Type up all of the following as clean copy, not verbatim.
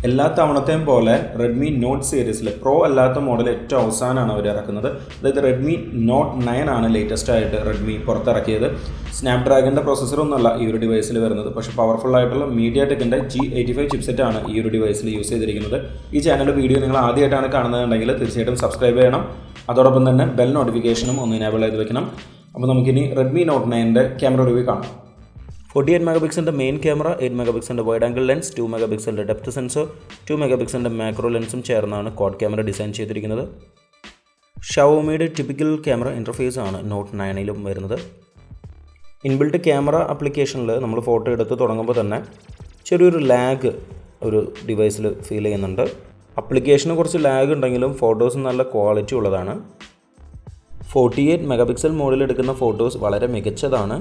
എല്ലാ തവണത്തെയും പോലെ Redmi Note സീരീസിൽ പ്രോ അല്ലാത്ത മോഡൽ ഏറ്റവും അവസാനമാണ് അവർ ഇറക്കുന്നത്. അതായത് Redmi Note 9 ആണ് ലേറ്റസ്റ്റ് ആയിട്ട് റെഡ്മി പുറത്തിറക്കിയത്. സ്നാപ്ഡ്രാഗണിൻ്റെ പ്രോസസ്സറൊന്നുമല്ല ഈ ഒരു ഡിവൈസിൽ വരുന്നത്, പക്ഷേ പവർഫുൾ ആയിട്ടുള്ള മീഡിയാടെക്കിൻ്റെ G85 ചിപ്സെറ്റ് ആണ് ഈ ഒരു ഡിവൈസിൽ യൂസ് ചെയ്തിരിക്കുന്നത്. ഈ ചാനലിൻ്റെ വീഡിയോ നിങ്ങൾ ആദ്യമായിട്ടാണ് കാണുന്നതെങ്കിൽ തീർച്ചയായിട്ടും സബ്സ്ക്രൈബ് ചെയ്യണം. അതോടൊപ്പം തന്നെ ബെൽ നോട്ടിഫിക്കേഷനും ഒന്ന് എനേബിൾ ചെയ്ത് വെക്കണം. അപ്പോൾ നമുക്കിനി Redmi Note 9ൻ്റെ ക്യാമറ റിവ്യൂ കാണാം. 48 മെഗാപിക്സലിൻ്റെ മെയിൻ ക്യാമറ, 8 മെഗാപിക്സലിൻ്റെ വൈഡ് ആംഗിൾ ലെൻസ്, 2 മെഗാപിക്സലിൻ്റെ ഡെപ്ത് സെൻസർ, 2 മെഗാപിക്സലിൻ്റെ മാക്രോ ലെൻസും ചേർന്നാണ് ക്വാഡ് ക്യാമറ ഡിസൈൻ ചെയ്തിരിക്കുന്നത്. ഷവോമിയുടെ ടിപ്പിക്കൽ ക്യാമറ ഇൻ്റർഫേസ് ആണ് Note 9ലും വരുന്നത്. ഇൻബിൽട്ട് ക്യാമറ ആപ്ലിക്കേഷനിൽ നമ്മൾ ഫോട്ടോ എടുത്ത് തുടങ്ങുമ്പോൾ തന്നെ ചെറിയൊരു ലാഗ് ഒരു ഡിവൈസിൽ ഫീൽ ചെയ്യുന്നുണ്ട്. ആപ്ലിക്കേഷന് കുറച്ച് ലാഗ് ഉണ്ടെങ്കിലും ഫോട്ടോസ് നല്ല ക്വാളിറ്റി ഉള്ളതാണ്. 48 മെഗാപിക്സൽ മോഡിൽ എടുക്കുന്ന ഫോട്ടോസ് വളരെ മികച്ചതാണ്.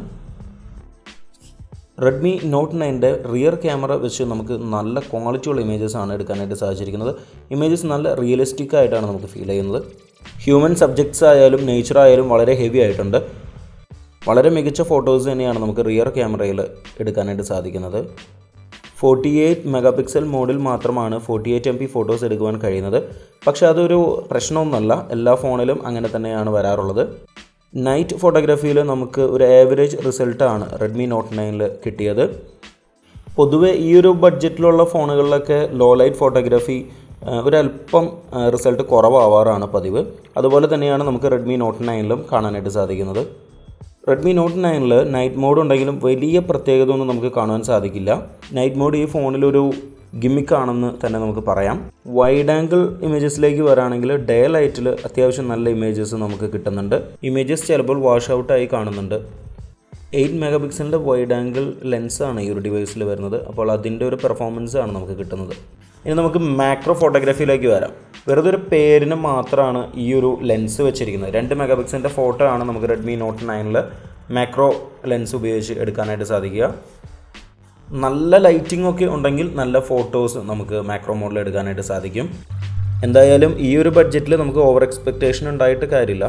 Redmi Note 9ൻ്റെ റിയർ ക്യാമറ വെച്ച് നമുക്ക് നല്ല ക്വാളിറ്റിയുള്ള ഇമേജസ് ആണ് എടുക്കാനായിട്ട് സാധിച്ചിരിക്കുന്നത്. ഇമേജസ് നല്ല റിയലിസ്റ്റിക് ആയിട്ടാണ് നമുക്ക് ഫീൽ ചെയ്യുന്നത്. ഹ്യൂമൻ സബ്ജക്ട്സ് ആയാലും നേച്ചർ ആയാലും വളരെ ഹെവി ആയിട്ടുണ്ട്. വളരെ മികച്ച ഫോട്ടോസ് തന്നെയാണ് നമുക്ക് റിയർ ക്യാമറയിൽ എടുക്കാനായിട്ട് സാധിക്കുന്നത്. 48 മെഗാപിക്സൽ മോഡിൽ മാത്രമാണ് 48 MP ഫോട്ടോസ് എടുക്കുവാൻ കഴിയുന്നത്. പക്ഷേ അതൊരു പ്രശ്നമൊന്നുമല്ല, എല്ലാ ഫോണിലും അങ്ങനെ തന്നെയാണ് വരാറുള്ളത്. നൈറ്റ് ഫോട്ടോഗ്രാഫിയിൽ നമുക്ക് ഒരു ആവറേജ് റിസൾട്ടാണ് Redmi Note 9ൽ കിട്ടിയത്. പൊതുവെ ഈ ഒരു ബഡ്ജറ്റിലുള്ള ഫോണുകളിലൊക്കെ ലോ ലൈറ്റ് ഫോട്ടോഗ്രാഫി ഒരല്പം റിസൾട്ട് കുറവാവാറാണ് പതിവ്. അതുപോലെ തന്നെയാണ് നമുക്ക് Redmi Note 9ലും കാണാനായിട്ട് സാധിക്കുന്നത്. Redmi Note 9ൽ നൈറ്റ് മോഡ് ഉണ്ടെങ്കിലും വലിയ പ്രത്യേകത ഒന്നും നമുക്ക് കാണാൻ സാധിക്കില്ല. നൈറ്റ് മോഡ് ഈ ഫോണിലൊരു ഗിമ്മിക്കാണെന്ന് തന്നെ നമുക്ക് പറയാം. വൈഡ് ആംഗിൾ ഇമേജസിലേക്ക് വരാണെങ്കിൽ ഡേ ലൈറ്റിൽ അത്യാവശ്യം നല്ല ഇമേജസ് നമുക്ക് കിട്ടുന്നുണ്ട്. ഇമേജസ് ചിലപ്പോൾ വാഷ് ഔട്ടായി കാണുന്നുണ്ട്. 8 മെഗാപിക്സലിൻ്റെ വൈഡ് ആംഗിൾ ലെൻസാണ് ഈ ഒരു ഡിവൈസിൽ വരുന്നത്. അപ്പോൾ അതിൻ്റെ ഒരു പെർഫോമൻസ് ആണ് നമുക്ക് കിട്ടുന്നത്. ഇനി നമുക്ക് മാക്രോ ഫോട്ടോഗ്രാഫിയിലേക്ക് വരാം. വെറുതെ ഒരു പേരിന് മാത്രമാണ് ഈ ഒരു ലെൻസ് വെച്ചിരിക്കുന്നത്. 2 മെഗാപിക്സലിൻ്റെ ഫോട്ടോ ആണ് നമുക്ക് Redmi Note 9ൽ മാക്രോ ലെൻസ് ഉപയോഗിച്ച് എടുക്കാനായിട്ട് സാധിക്കുക. നല്ല ലൈറ്റിംഗ് ഒക്കെ ഉണ്ടെങ്കിൽ നല്ല ഫോട്ടോസ് നമുക്ക് മാക്രോ മോഡിൽ എടുക്കാനായിട്ട് സാധിക്കും. എന്തായാലും ഈ ഒരു ബഡ്ജറ്റിൽ നമുക്ക് ഓവർ എക്സ്പെക്റ്റേഷൻ ഉണ്ടായിട്ട് കാര്യമില്ല.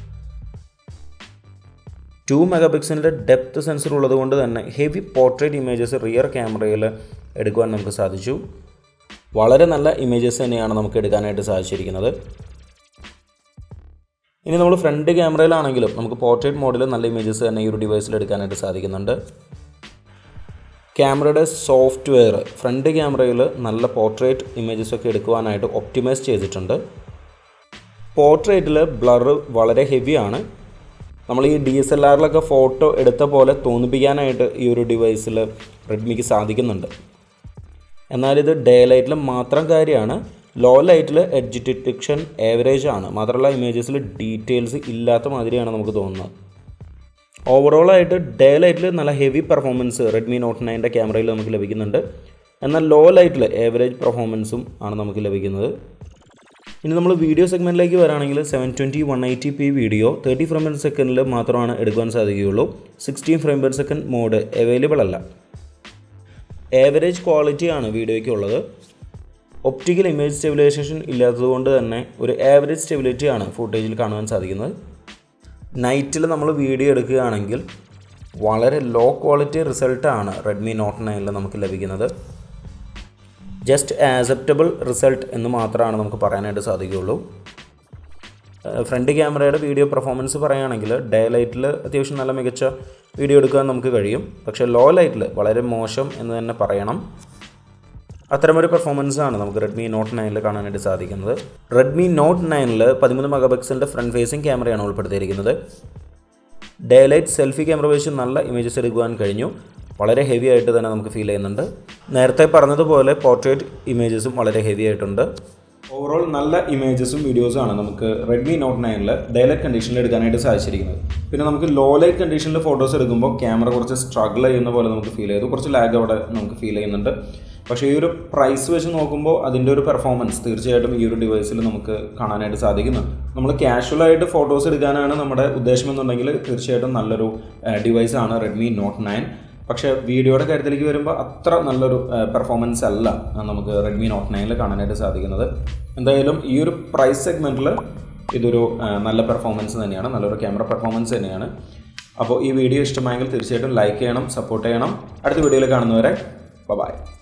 2 മെഗാപിക്സലിൻ്റെ ഡെപ്ത് സെൻസർ ഉള്ളത് കൊണ്ട് തന്നെ ഹെവി പോർട്രേറ്റ് ഇമേജസ് റിയർ ക്യാമറയിൽ എടുക്കുവാൻ നമുക്ക് സാധിച്ചു. വളരെ നല്ല ഇമേജസ് തന്നെയാണ് നമുക്ക് എടുക്കാനായിട്ട് സാധിച്ചിരിക്കുന്നത്. ഇനി നമ്മൾ ഫ്രണ്ട് ക്യാമറയിലാണെങ്കിലും നമുക്ക് പോർട്രേറ്റ് മോഡിൽ നല്ല ഇമേജസ് തന്നെ ഈ ഒരു ഡിവൈസിൽ എടുക്കാനായിട്ട് സാധിക്കുന്നുണ്ട്. ക്യാമറയുടെ സോഫ്റ്റ്വെയർ ഫ്രണ്ട് ക്യാമറയിൽ നല്ല പോർട്രേറ്റ് ഇമേജസ് ഒക്കെ എടുക്കുവാനായിട്ട് ഒപ്റ്റിമൈസ് ചെയ്തിട്ടുണ്ട്. പോർട്രേറ്റിൽ ബ്ലർ വളരെ ഹെവിയാണ്. നമ്മൾ ഈ DSLRലൊക്കെ ഫോട്ടോ എടുത്ത പോലെ തോന്നിപ്പിക്കാനായിട്ട് ഈ ഒരു ഡിവൈസിൽ റെഡ്മിക്ക് സാധിക്കുന്നുണ്ട്. എന്നാൽ ഇത് ഡേ ലൈറ്റിൽ മാത്രം കാര്യമാണ്. ലോ ലൈറ്റിൽ എഡ്ജ് ഡിറ്റക്ഷൻ ആവറേജ് ആണ്. മാത്രമല്ല ഇമേജസിൽ ഡീറ്റെയിൽസ് ഇല്ലാത്ത മാതിരിയാണ് നമുക്ക് തോന്നുന്നത്. ഓവറോളായിട്ട് ഡേ ലൈറ്റിൽ നല്ല ഹെവി പെർഫോമൻസ് Redmi Note 9ൻ്റെ ക്യാമറയിൽ നമുക്ക് ലഭിക്കുന്നുണ്ട്. എന്നാൽ ലോ ലൈറ്റിൽ ആവറേജ് പെർഫോമൻസും ആണ് നമുക്ക് ലഭിക്കുന്നത്. ഇനി നമ്മൾ വീഡിയോ സെഗ്മെൻറ്റിലേക്ക് വരാണെങ്കിൽ 720 180p വീഡിയോ 30 ഫ്രെയിം പെർ സെക്കൻഡിൽ മാത്രമാണ് എടുക്കാൻ സാധിക്കുകയുള്ളൂ. 16 frame per second mode available അല്ല. ആവറേജ് ക്വാളിറ്റിയാണ് വീഡിയോയ്ക്കുള്ളത്. ഒപ്റ്റിക്കൽ ഇമേജ് സ്റ്റെബിലൈസേഷൻ ഇല്ലാത്തതുകൊണ്ട് തന്നെ ഒരു ആവറേജ് സ്റ്റെബിലിറ്റിയാണ് ഫുട്ടേജിൽ കാണുവാൻ സാധിക്കുന്നത്. നൈറ്റിൽ നമ്മൾ വീഡിയോ എടുക്കുകയാണെങ്കിൽ വളരെ ലോ ക്വാളിറ്റി റിസൾട്ടാണ് Redmi Note 9ൽ നമുക്ക് ലഭിക്കുന്നത്. ജസ്റ്റ് ആക്സെപ്റ്റബിൾ റിസൾട്ട് എന്ന് മാത്രമാണ് നമുക്ക് പറയാനായിട്ട് സാധിക്കുകയുള്ളൂ. ഫ്രണ്ട് ക്യാമറയുടെ വീഡിയോ പെർഫോമൻസ് പറയുകയാണെങ്കിൽ ഡേ ലൈറ്റിൽ അത്യാവശ്യം നല്ല മികച്ച വീഡിയോ എടുക്കാൻ നമുക്ക് കഴിയും. പക്ഷേ ലോ ലൈറ്റിൽ വളരെ മോശം എന്ന് തന്നെ പറയണം. അത്തരമൊരു പെർഫോമൻസാണ് നമുക്ക് Redmi Note 9ൽ കാണാനായിട്ട് സാധിക്കുന്നത്. Redmi Note 9ൽ 13 മെഗാപിക്സലിൻ്റെ ഫ്രണ്ട് ഫേസിംഗ് ക്യാമറയാണ് ഉൾപ്പെടുത്തിയിരിക്കുന്നത്. ഡേ ലൈറ്റ് സെൽഫി ക്യാമറ വെച്ച് നല്ല ഇമേജസ് എടുക്കുവാൻ കഴിഞ്ഞു. വളരെ ഹെവി ആയിട്ട് തന്നെ നമുക്ക് ഫീൽ ചെയ്യുന്നുണ്ട്. നേരത്തെ പറഞ്ഞതുപോലെ പോർട്രേറ്റ് ഇമേജസും വളരെ ഹെവി ആയിട്ടുണ്ട്. ഓവറോൾ നല്ല ഇമേജസും വീഡിയോസുമാണ് നമുക്ക് Redmi Note 9ൽ ഡേ ലൈറ്റ് കണ്ടീഷനിൽ എടുക്കാനായിട്ട് സാധിച്ചിരിക്കുന്നത്. പിന്നെ നമുക്ക് ലോ ലൈറ്റ് കണ്ടീഷനിൽ ഫോട്ടോസ് എടുക്കുമ്പോൾ ക്യാമറ കുറച്ച് സ്ട്രഗിൾ ചെയ്യുന്ന പോലെ നമുക്ക് ഫീൽ ചെയ്തു. കുറച്ച് ലാഗ് അവിടെ നമുക്ക് ഫീൽ ചെയ്യുന്നുണ്ട്. പക്ഷേ ഈ ഒരു പ്രൈസ് വെച്ച് നോക്കുമ്പോൾ അതിൻ്റെ ഒരു പെർഫോമൻസ് തീർച്ചയായിട്ടും ഈ ഒരു ഡിവൈസിൽ നമുക്ക് കാണാനായിട്ട് സാധിക്കുന്നു. നമ്മൾ കാഷ്വലായിട്ട് ഫോട്ടോസ് എടുക്കാനാണ് നമ്മുടെ ഉദ്ദേശമെന്നുണ്ടെങ്കിൽ തീർച്ചയായിട്ടും നല്ലൊരു ഡിവൈസാണ് Redmi Note 9. പക്ഷേ വീഡിയോയുടെ കാര്യത്തിലേക്ക് വരുമ്പോൾ അത്ര നല്ലൊരു പെർഫോമൻസ് അല്ല നമുക്ക് Redmi Note 9ൽ കാണാനായിട്ട് സാധിക്കുന്നത്. എന്തായാലും ഈ ഒരു പ്രൈസ് സെഗ്മെൻറ്റിൽ ഇതൊരു നല്ല പെർഫോമൻസ് തന്നെയാണ്, നല്ലൊരു ക്യാമറ പെർഫോമൻസ് തന്നെയാണ്. അപ്പോൾ ഈ വീഡിയോ ഇഷ്ടമായെങ്കിൽ തീർച്ചയായിട്ടും ലൈക്ക് ചെയ്യണം, സപ്പോർട്ട് ചെയ്യണം. അടുത്ത വീഡിയോയിൽ കാണുന്നവരെ ബൈ.